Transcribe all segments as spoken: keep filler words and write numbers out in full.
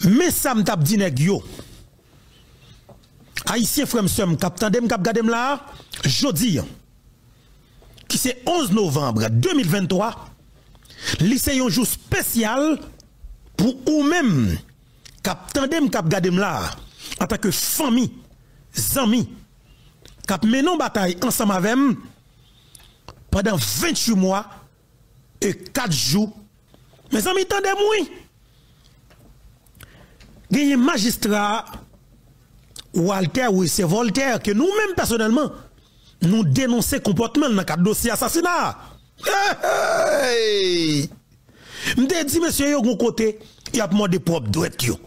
Mais ça me tape dit nèg yo. Haïtien frère m'sem k'ap tandem k'ap gadem là, jodi qui c'est onze novembre deux mille vingt-trois, lycée un jour spécial pour ou même k'ap tandem k'ap gadem là en tant que famille, amis, k'ap menon bataille ensemble avec pendant vingt-huit mois et quatre jours. Mes amis, tendez-moi. Il y a un magistrat Walter ou c'est Voltaire que nous-mêmes personnellement nous dénonçons comportement dans le cadre dossier assassinat. Hey! M'te dit monsieur yo gon côté, il y a demandé propre droit yo.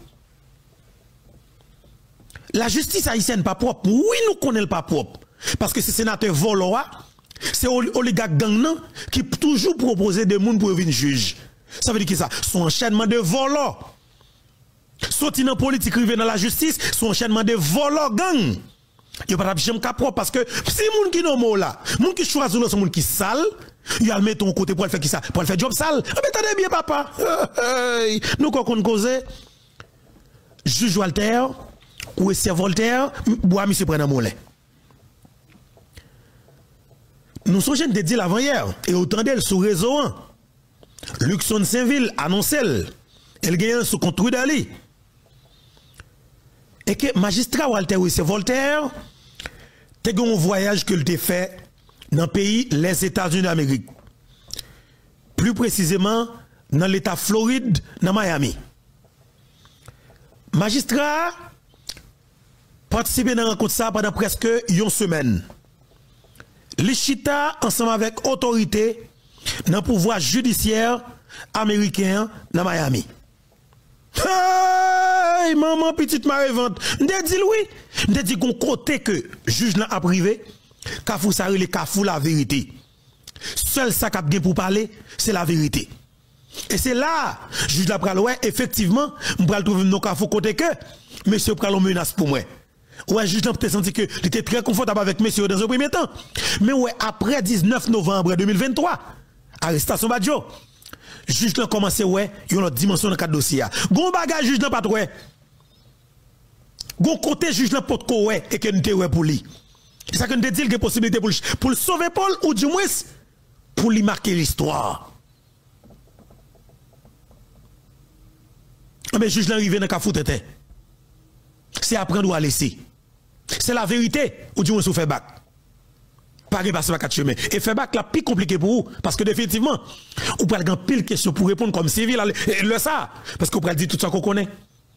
La justice haïtienne pas propre. Oui, nous connaissons pas propre parce que c'est sénateur Voloa, c'est oligarque gang qui toujours proposer des gens pour venir juge. Ça veut dire que ça, son enchaînement de volants. Sorti dans la politique, rivé dans la justice, son enchaînement de volants gang. Il n'y a pas de jamais propre parce que si les gens qui sont morts là, les gens qui choisissent sont les gens qui sont sales, ils le mettre ton côté pour le faire qui ça, pour le faire job sale. Ah, mais t'as bien papa. Nous quand on cause, juge Walter, ou c'est Voltaire, bois monsieur prend mon lait. Nous sommes jeunes de dire l'avant hier, et autant d'elle sur réseau un. Luxon Saint-Ville annonce elle, elle gagne sous contre d'Ali. Et que magistrat Walter oui c'est Voltaire, t'es un voyage que t'ai fait dans le pays les États-Unis d'Amérique. Plus précisément dans l'État Floride, dans Miami. Magistrat participé dans la rencontre ça pendant presque une semaine. L'Ichita ensemble avec autorité dans le pouvoir judiciaire américain dans Miami. Hey, maman petite marevante, m'te dit oui, m'te dit qu'on côté que juge là a privé, kafou ça relé kafou la vérité. Seul ça qu'a bien pour parler, c'est la vérité. Et c'est là, juge la pral ouais, effectivement, m'pral trouver nos kafou côté que monsieur pral une menace pour moi. Ouais, juge là peut-être senti que il était très confortable avec monsieur dans un premier temps. Mais ouais, après dix-neuf novembre deux mille vingt-trois, arrestation Badjo. Juge là commencé ouais, il y a une autre dimension dans le cadre dossier. Gon bagage juge là pas trop ouais. Gon côté juge là pas trop ouais et que nous te ouais pour lui. C'est ça que nous te dit qu'il y a possibilité pour pour le sauver Paul ou du moins pour lui marquer l'histoire. Mais juge là arrivé dans ka foutete. C'est apprendre à laisser. C'est la vérité ou du moins sous fait bac. Pas de passer par quatre chemins. Et faire bac là plus compliqué pour vous parce que définitivement on peut avoir pile question pour répondre comme civil le ça parce qu'on peut dire tout ça qu'on connaît.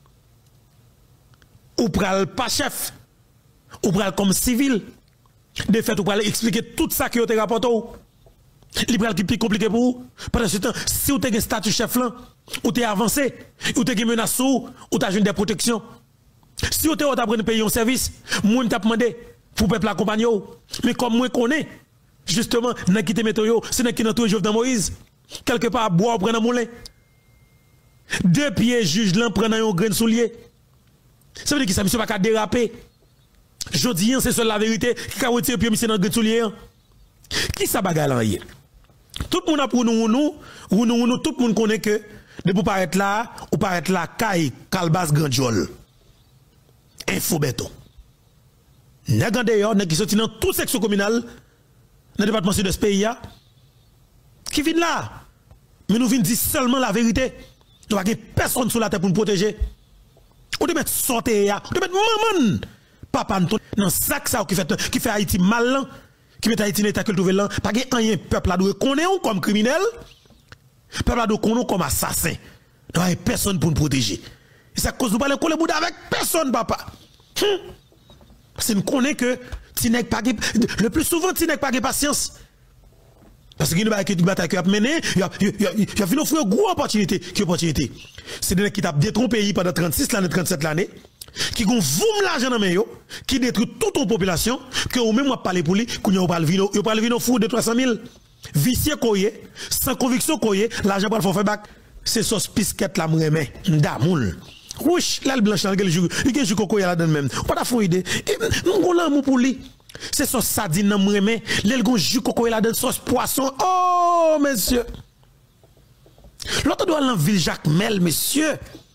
Ou pral pas chef. Ou pral comme civil. De fait ou pral expliquer tout ça qui est rapporté. Il pral qui plus compliqué pour vous. Pendant ce temps si vous avez un statut chef là, ou t'es avancé, ou t'es menace ou t'as une des protections. Si vous avez appris à payer un service, moi je demandé pour peuple accompagner. Mais comme moi connais, justement, n'a quitté météo, c'est n'a qui n'a toujours dans Moïse. Quelque part, boire prendre un moulin. Deux pieds juge là prendre un grain de soulier. Ça veut dire que ça monsieur pas qu'à déraper. Je dis c'est seule la vérité qui a retiré pied monsieur dans grain de soulier. Qui ça bagarre là hier? Tout le monde a pour nous nous, ou nous nous tout le monde connaît que de pour paraître là ou paraître là caille Calbas Grandjol. Info béton. Nèg d'ailleurs, nèg qui sorti dans tout section communal dans le département sud de ce pays qui vient là. Mais nous venons dire seulement la vérité. Nous n'avons personne sur la terre pour nous protéger. On doit mettre sortir ya, on doit mettre maman papa dans sac ça qui fait qui fait Haïti mal qui met Haïti dans l'état que trouver là, pas un peuple là doit connaître comme criminel. Peuple là doit connaître comme assassin. Nous n'avons personne pour nous protéger. Et ça cause nous parler coller bout avec personne papa. Hum. C'est nous connaît que Tinek pas le plus souvent Tinek pas de patience. Parce que nous avons une bataille qui a mené, il y a il y a vu offrir une grosse opportunité, qui opportunité. C'est des qui t'a détruit pays pendant trente-six l'année trente-sept l'année qui gon voum l'argent dans main yo, qui détruit toute une population que au même moi parler pour lui, qu'on yo parle vino, yo parle vino fou de trois cent mille. Vicieux koyé, sans conviction koyé, l'argent pour le faire bac. C'est sauce pisquette la m'remet, ndamoul. Ouch, là le blanche là il joue, il joue coco là dedans même. Pas ta fou idée. Nous gon l'amour pour lui. C'est sauce sardine nan m'remet, l'el gon jus coco là dedans sauce poisson. Oh monsieur. L'autre doit dans ville Jacques Mel monsieur.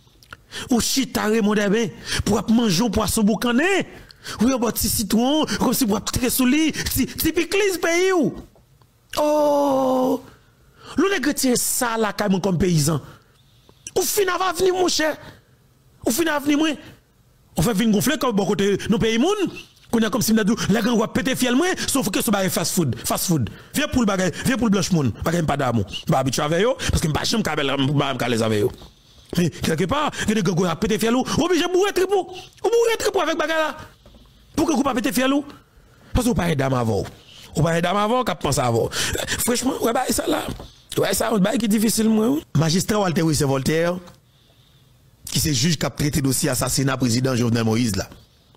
ou chita remonde ben pour manger un poisson boucané. Oui, un petit citron, comme si pour tirer sous lit, typique pays ou. Oh! L'on est que ça là comme paysan. Ou fin à venir mon cher. Ou fin à venir moi. On fait venir gonfler comme bon côté nos pays moun. Qu'on a comme si nous la gang va péter fiel moi sauf que ce bagage fast food, fast food. Viens pour le bagage, viens pour le blanche moun, bagage pas d'amour. Pas habitué avec eux parce que pas chambre kabel pas les avec eux. Mais quelque part, il y a des gang va péter fiel ou obligé bourrer tripot. Ou bourrer tripot avec bagage là. Pourquoi vous pas péter fiel ou? Parce que vous pas dame avant. Vous pas dame avant qu'à penser avant. Franchement, ouais bah ça là. Ouais ça un bagage qui difficile moi. Magistrat Walter Wissé Voltaire qui c'est juge qui a traité dossier assassinat président Jovenel Moïse là.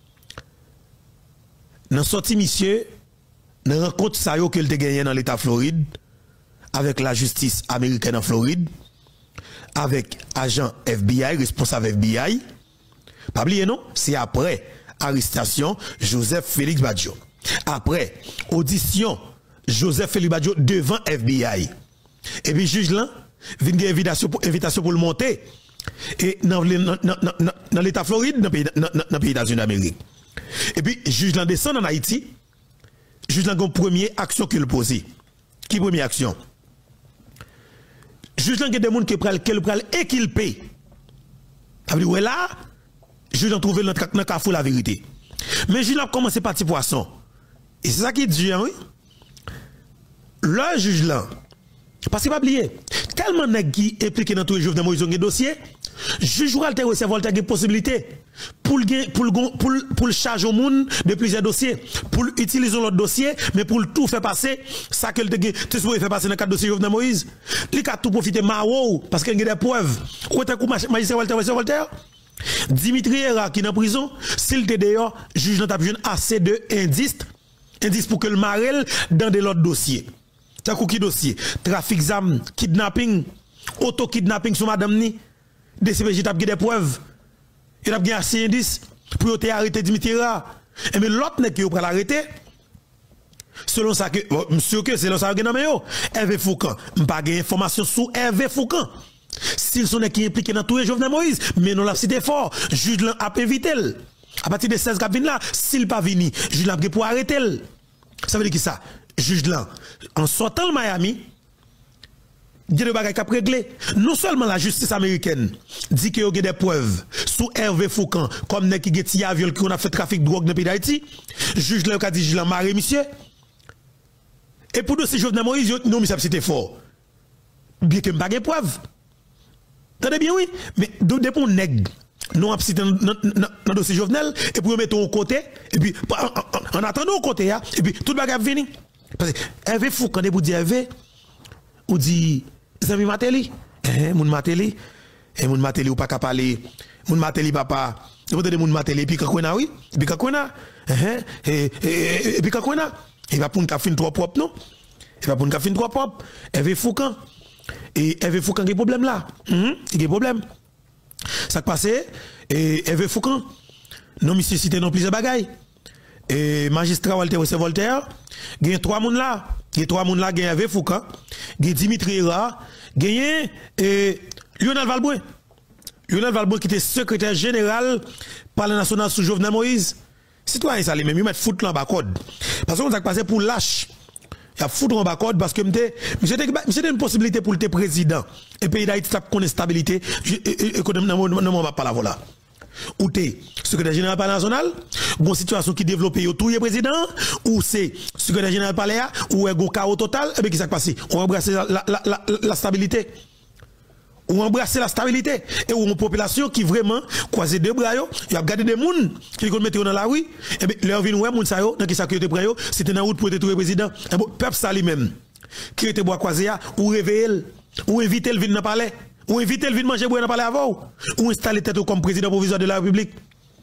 Dans sorti monsieur, dans rencontre ça yo que il te gagné dans l'état Floride avec la justice américaine en Floride avec agent F B I responsable F B I. Pas oublier non, c'est après arrestation Joseph Félix Badjo. Après audition Joseph Félix Badjo devant F B I. Et puis juge là vient une invitation pour invitation pour le monter et dans dans l'état Floride dans pays dans pays États-Unis d'Amérique. Et puis, juge l'en descend en Haïti, juge l'en première action qu'il pose. Qui première action? Juge l'en des gens qui pral qu'elle pral et qu'il paye. Ça veut dire, ouais là, juge l'en trouve dans le cafou la vérité. Mais juge l'en commencé par petit poisson. Et c'est ça qui dit, oui. Le juge l'en, parce que pas oublier, tellement nèg qui impliqué dans tout le Jovenel Moïse dossier, juge Walter Wissé Voltaire a possibilité pour le pour pour pour le charger au monde de plusieurs dossiers, pour utiliser l'autre dossier, mais pour tout faire passer ça que le tu sais faire passer dans quatre dossiers Jovenel Moïse, il a tout profiter mao parce qu'il y a des preuves. Ou t'as coup magistrat Walter Wissé Voltaire Dimitri Era qui dans prison, s'il te dehors, juge n'a pas assez de indices, indices pour que le marel dans de l'autre dossier. T'as coup qui dossier, trafic d'armes, kidnapping, auto kidnapping sur madame ni. D C P J t'a des preuves. Il a bien assez d'indices pour arrêter Dimitri Ra. Et mais l'autre n'est qui pour l'arrêter. Selon ça que monsieur que c'est selon ça que non mais yo Hervé Foucan, m'pas gain information sur Hervé Foucan. S'ils sont qui impliqués dans tout le Jovenel Moïse, mais non la cité fort, juge l'a a éviter. À partir de seize cap là, s'il pas vini, juge l'a pour arrêter. Ça veut dire qui ça? Juge là en sortant le Miami, il y a des bagages qui réglé. Non seulement la justice américaine dit qu'il y a des preuves sous Hervé Foucan, comme ne qui geti avion qui on a fait trafic de drogue dans le pays d'Haïti, juge là qui dit juge là maré monsieur. Et pour dossier Jovenel Moïse, non mais ça c'était fort. Bien que pas de preuves. T'entendez bien oui, mais depuis on nèg non absité dans le dossier Jovenel et pour mettre au côté et puis en, en, en attendant au côté là et puis tout bagage vini. Parce que Hervé Foucan pour dire Hervé ou dit Zami Mateli, eh, moun Mateli, eh, moun Mateli ou pas qu'à parler, moun Mateli papa, vous donnez moun Mateli, puis kakouena oui, puis kakouena, eh, eh, eh, et puis kakouena, il va pour une cafine trop propre, non? Il va pour une cafine trop propre, Hervé Foucan, et Hervé Foucan qui a problème là, hum, il y a problème. Ça passe, et Hervé Foucan, non, monsieur cité non plusieurs bagailles, et magistrat Walter Wissé Voltaire, il y a trois moun là. Il y a trois moun là, il y a Hervé Foucan, il y a Dimitri Era, il y a Lionel Valbouin. Lionel Valbouin qui était secrétaire général par le national sous Jovenel Moïse. Citoyen ça les même, ils mettent foot en bas code. Parce qu'on a passé pour lâche. Il y a foot en bas code parce que c'était une possibilité pour le président. Et pays d'Haïti a une stabilité économiquement, non, pas la voilà. Ou t'es secrétaire général par national, une situation qui développe tout le président, ou c'est secrétaire général par l'air, ou un chaos total, et bien qui s'est passé? On embrasse la, la, la, la stabilité. On embrasse la stabilité. Et ou une population qui vraiment croise deux bras, il y a gardé des gens qui vont mettre dans la rue, et bien leur vie, ouais, moun sa yo, dans qui s'accueille de bras, c'était dans la route pour être le président. Et bon, peuple ça lui-même, qui était bois croisé, ou réveiller, ou inviter le venir dans le palais. Ou inviter le vin manger boire dans parler avant ou installer tête comme président provisoire de la République.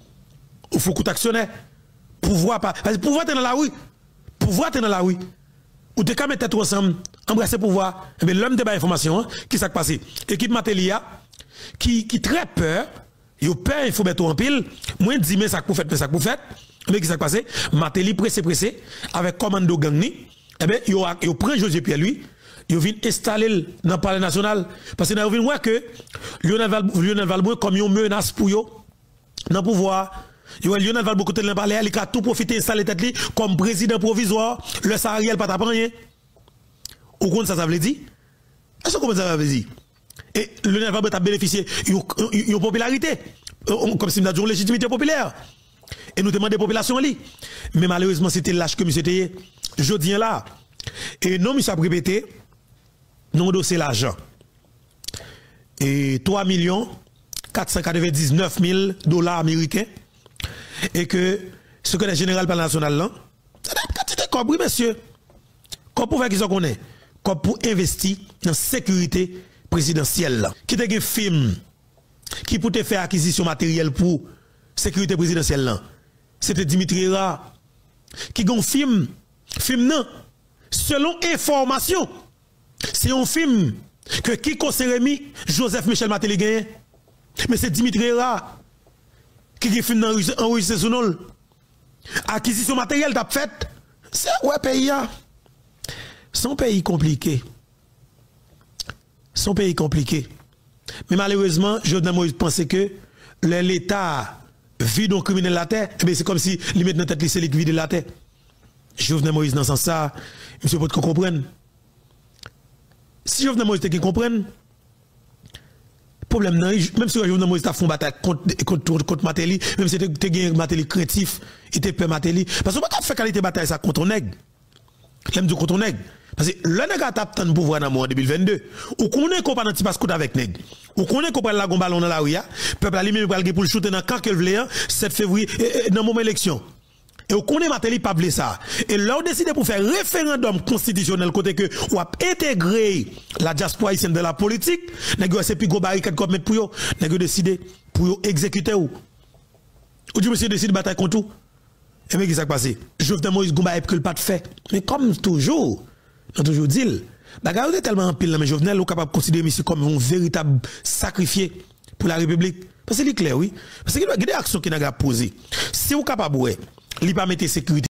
Ou faut coup actionnaire. Pouvoir pas parce que pouvoir dans la rue. Pouvoir dans la rue. Ou te mettre tête ensemble, embrasser pouvoir. Mais l'homme de information qui s'est passé. Équipe Matelia qui qui très peur, yo peur il faut mettre en pile, moins dix mais ça pour fait ça pour fait. Mais qui s'est passé? Mateli pressé pressé avec commando gang ni. Eh ben yo yo prend José Pierre lui Ils viennent installer dans le palais national. Parce que nous avons voir que Lionel Valbouin, comme une menace pour eux, dans le pouvoir, Lionel Valbouin, côté de le palais, il a tout profité installer tête comme président provisoire, le Sahariel pas t'apprendre rien. Au compte, ça, ça veut dire? Est-ce que ça veut dire? Et Lionel Valbouin a bénéficié d'une popularité, comme si nous avions une légitimité populaire. Et nous demandons des populations ali. Mais malheureusement, c'était lâche que monsieur était. Je dis là. Et non, monsieur a répété, nous dossier l'argent. Et trois millions quatre cent quatre-vingt-dix-neuf mille dollars américains. Et que ce que le général par national là, c'est comme oui, monsieur. Comme pour faire qu'ils en connaissent. Comme pour investir dans la sécurité présidentielle là. Qui te un film qui peut te faire acquisition matérielle pour sécurité présidentielle là. C'était Dimitri Ra qui a un film, film non, selon information, c'est un film que Kiko Seremi, Joseph Michel Matéli gagne. Mais c'est Dimitri Ra qui a un film enregistré sous nous. Acquisition matérielle t'as fait, c'est ouais pays. Son pays compliqué. Son pays compliqué. Mais malheureusement, Jovenel Moïse pensait que l'État vide un criminel la terre, eh c'est comme si il met dans tête c'est lui qui vide la terre. Jovenel Moïse dans ce sens ça, monsieur peut comprendre. Si Jovenel Moïse te comprenne, problème non, même si Jovenel Moïse t'a fait une bataille contre contre contre Matéli, même si tu gagné Matéli craintif, il te peur Matéli parce que pas fait qualité bataille ça contre nèg. L'aime du contre nèg. Parce que le nèg a tapé tant pouvoir dans deux mille vingt-deux. Ou connaît qu'on pas dans petit passe avec nèg. Ou connaît qu'on prend la gon ballon dans la rue, peuple a lui-même pour le shooter dans quand qu'elle voulait sept février dans moment élection. Et on connaît Matéli pas blé ça. Et là on décide pour faire référendum constitutionnel côté que ou a intégrer la diaspora haïtienne de la politique, nèg c'est plus gros barricade comme mettre pour yo, nèg décider pour exécuter ou. Ou du monsieur décide bataille contre tout. Et mais qui s'est passé? Jovenel Moïse Goumba et que le pas de fait. Mais comme toujours, on toujours dit, bagarre est tellement en pile, mais Jovenel est capable de considérer monsieur comme un véritable sacrifié pour la République. Parce que c'est clair, oui. Parce qu'il y a des actions qu'il n'a pas posées. Si vous êtes capable, il ne pas mettre sécurité.